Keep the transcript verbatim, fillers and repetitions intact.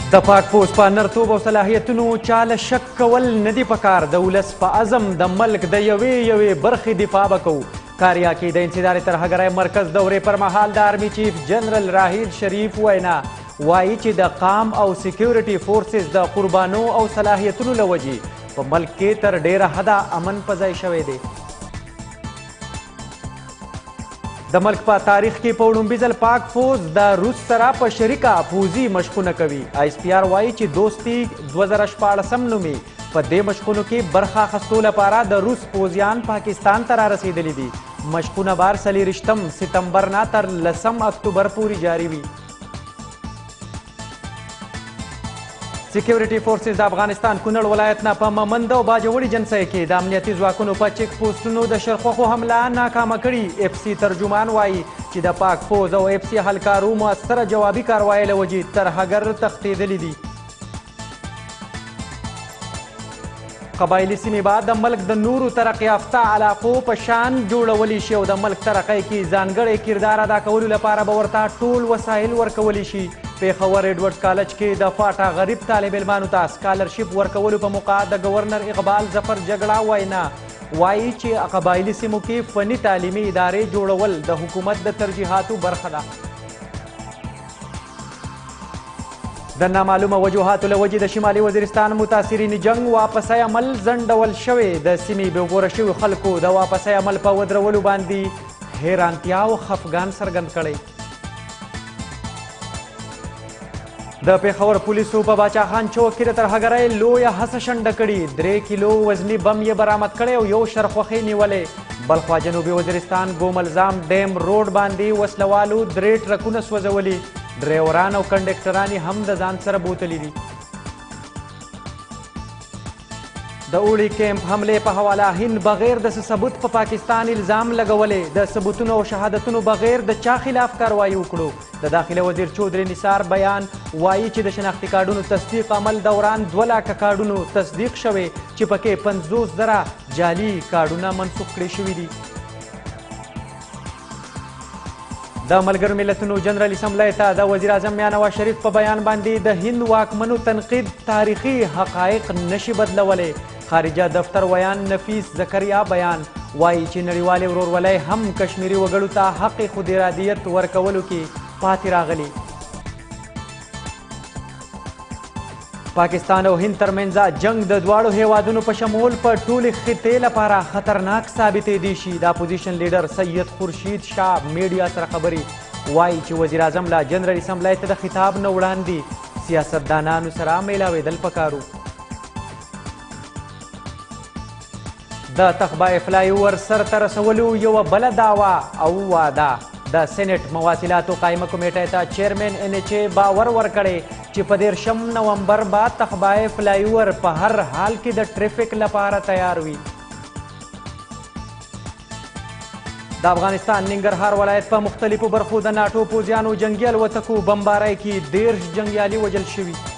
د پاک پوست په نرتوب او صلاحیتونو چاله شک کول نه دي پکار. د ولس په عزم د ملک د یوې یوې برخې دفاع به کوو. کاریا کې د انسداد ترهګرۍ مرکز دورې پر مهال د آرمي چیف جنرال راحیل شریف وینا وایي چې د قام او سیکیورټي فورسز د قربانو او صلاحیتونو له وجې په ملک کې تر ډیره حده امن په ځای شوی دی. د ملک په تاریخ کې په وړومبي ځل پاک فوز د روس سره په شریکه پوځي مشقونه کوي. آی اس پي آر وایي چې دوستي دوه زره شپاړسم نومي په دې مشقونو کې برخه اخیستو لپاره د روس پوځیان پاکستان ته را رسېدلي دي. مشقونه بار څلېرویشتم ستمبر نه تر لسم اکتوبر پورې جاري وي. سیکیورټي فورسز د افغانستان کونړ ولایت نه په ممند او باجوړي جنسۍ کې د امنیتي ځواکونو په چیک پوسټونو د شرخوخو حمله ناکامه کړي. اف سی ترجمان وایي چې د پاک فوز او اف سی هلکارو مؤثره جوابي کاروایۍ له وجې ترهګر تښتېدلي دي. قبایلي سیمې به د ملک د نورو ترقي یافته علاقو په شان جوړولی شي او د ملک ترقۍ کې ځانګړی کردار ادا کولو لپاره به ورته ټول وسایل ورکولی شي. پیښور ایډورډز کالج کې د فاټا غریب طالب علمانو ته سکالرشپ ورکولو په موقع د گورنر اقبال ظفر جګړه وینا وایي چې قبایلي سیمو کې فني تعلیمي ادارې جوړول د حکومت د ترجیحاتو برخه ده. د نامعلومه وجوهاتو له وجې د شمالي وزیرستان متاثرین جنگ واپسی عمل ځنډول شوی. د سیمې بېغوره شوي خلکو د واپسی عمل په ودرولو باندې حیرانتیا او خفګان څرګند کړی. د پیښور پولیسو په باچا خان چوک کې د ترهګرۍ لویه هڅه شنډه کړي. درې کیلو وزني بم یې برآمد کړی او یو شرخوښۍ نیولې. بلخوا جنوبي وزیرستان ګوملزام ډیم روډ باندې وسلوالو درې ټرکونه سوځولي. ډریوران او کنډکټران یې هم د ځان سره بوتلي دي. د اوړي کیمپ حملې په حواله هند بغیر د څه ثبوت په پاکستان الزام لګولې. د ثبوتونو او شهادتونو بغیر د چا خلاف کاروایي وکړو. د داخله وزیر چودري نثار بیان وایي چې د شناختي کارډونو تصدیق عمل دوران دوه لاکه کارډونو تصدیق شوی چې پکې پنځوس زره جعلي کارډونه منسوخ کړي شوي دي. د ملګرو ملتونو جنرال اسمبلی ته د وزیر اعظم میا نواز شریف په بیان باندې د هند واکمنو تنقید تاریخي حقایق نشي بدلولی. خارجه دفتر ویان نفیس زکریا بیان وایي چې نړیوالې ورورولۍ هم کشمیري وګړو ته حق خود ارادیت ورکولو کې پاتې راغلي. پاکستان او هند ترمنځ جنگ د دواړو هیوادونو په شمول په ټولې خطې لپاره خطرناک ثابتېدی شي. د اپوزیشن لیډر سید خورشید شاه میډیا سره خبرې وایي چې وزیر اعظم له جنرال اسمبلی ته د خطاب نه وړاندې سیاستدانانو سره میلاوېدل پکار وو. د تخبای فلای اوور سرته رسولو یوه بله دعوه او واده. د سینټ مواصلاتو قایمه کمیټې ته چیرمن ان ایچ ای باور ورکړی چې په دېرشم نومبر به تخبای فلای اوور په هر حال کې د ټریفک لپاره تیار وي. د افغانستان ننګرهار ولایت په مختلفو برخو د ناټو پوځیانو جنګي الوتکو بمبارۍ کې دېرش جنګیالي وژل شوي.